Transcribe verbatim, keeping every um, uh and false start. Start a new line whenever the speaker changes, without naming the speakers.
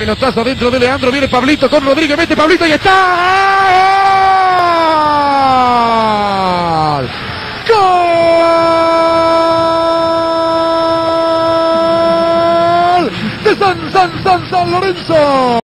pelotazo dentro de Leandro, viene Pablito con Rodríguez, mete Pablito y está. ¡Gol! ¡Gol! De San San San San Lorenzo.